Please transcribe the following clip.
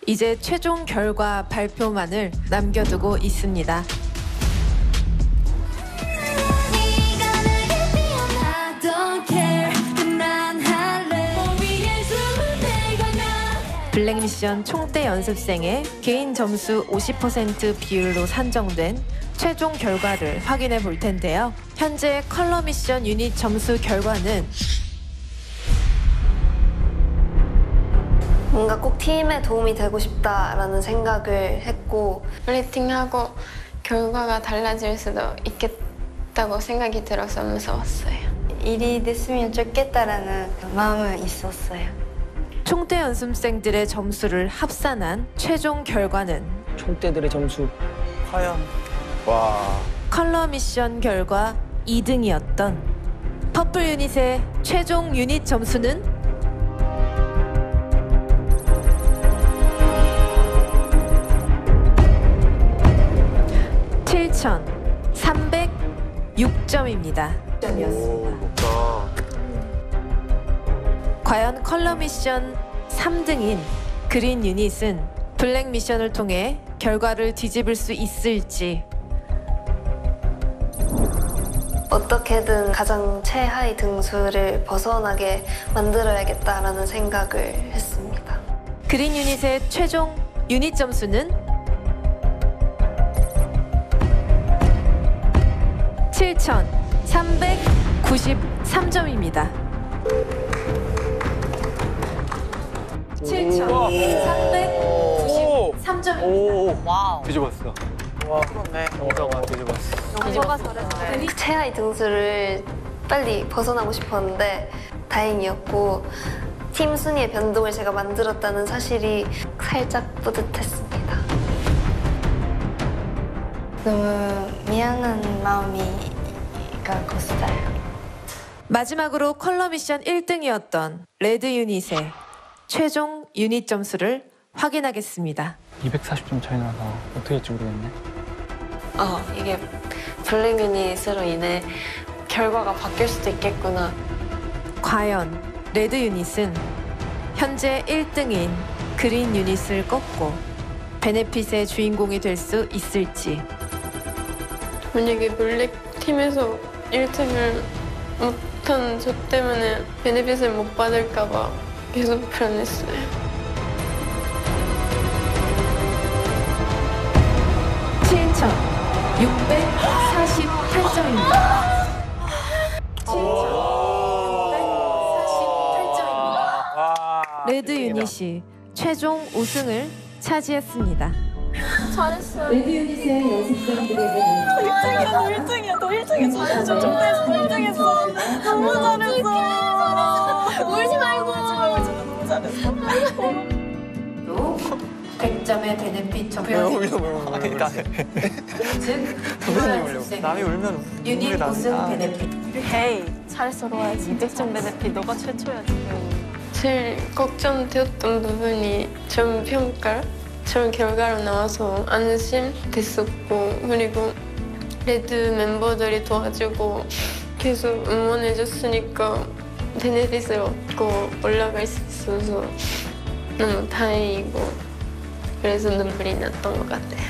이제 최종 결과 발표만을 남겨두고 있습니다. 블랙미션 총대 연습생의 개인 점수 50% 비율로 산정된 최종 결과를 확인해 볼 텐데요. 현재 컬러 미션 유닛 점수 결과는 뭔가 꼭 팀에 도움이 되고 싶다라는 생각을 했고 플레이팅하고 결과가 달라질 수도 있겠다고 생각이 들어서 무서웠어요. 일이 됐으면 좋겠다라는 마음은 있었어요. 총대 연습생들의 점수를 합산한 최종 결과는 총대들의 점수 과연 와 컬러 미션 결과 2등이었던 퍼플 유닛의 최종 유닛 점수는 7,306점입니다. 오, 높다. 과연 컬러 미션 3등인 그린 유닛은 블랙 미션을 통해 결과를 뒤집을 수 있을지. 어떻게든 가장 최하위 등수를 벗어나게 만들어야겠다라는 생각을 했습니다. 그린 유닛의 최종 유닛 점수는 7,393점입니다. 7,393점입니다. 와우. 뒤집었어. 와, 그렇네. 영상아 뒤집었어. 최하위 등수를 빨리 벗어나고 싶었는데 다행이었고 팀 순위의 변동을 제가 만들었다는 사실이 살짝 뿌듯했습니다. 너무 미안한 마음이 컸어요. 마지막으로 컬러 미션 1등이었던 레드 유닛의 최종 유닛 점수를 확인하겠습니다. 240점 차이 나서 어떻게 할지 모르겠네. 이게 블랙 유닛으로 인해 결과가 바뀔 수도 있겠구나. 과연 레드 유닛은 현재 1등인 그린 유닛을 꺾고 베네핏의 주인공이 될 수 있을지. 만약에 블랙 팀에서 1등을 못한 저 때문에 베네핏을 못 받을까 봐 계속 불안했어요. 7,648점입니다. 7,648점입니다. 레드 유닛이 최종 우승을 차지했습니다. 잘했어요. 레드 유닛의 연습생들에게 1등이야, 너 1등이야, 너 1등이야. 잘했어, 정말 1등했어. 너무 잘했어. 울지 말고. 너무 잘했어. 100점의 베네핏 적용. 그러니까 즉, 남이 울면 유닛 우승 베네핏. 헤이, 잘했어, 로아지. 200점 베네핏, 너가 최초야, 지금. 제일 걱정되었던 부분이 점 평가, 점 결과로 나와서 안심됐었고 그리고 레드 멤버들이 도와주고 계속 응원해줬으니까 베네핏을 얻고 올라갈 수 있어서 너무 다행이고 그래서 눈물이 났던 것 같아요.